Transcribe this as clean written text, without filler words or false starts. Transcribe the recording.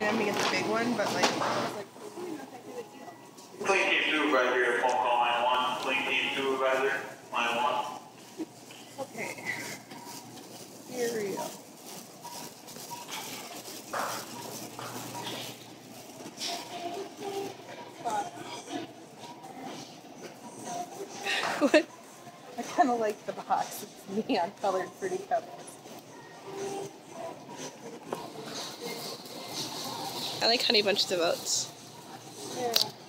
him to get the big one, but like, Clean team supervisor, phone call line 1. Clean team supervisor, line 1. okay. Here we go. What? I kind of like the box. It's neon colored, pretty colors. I like Honey Bunches of Oats. Yeah.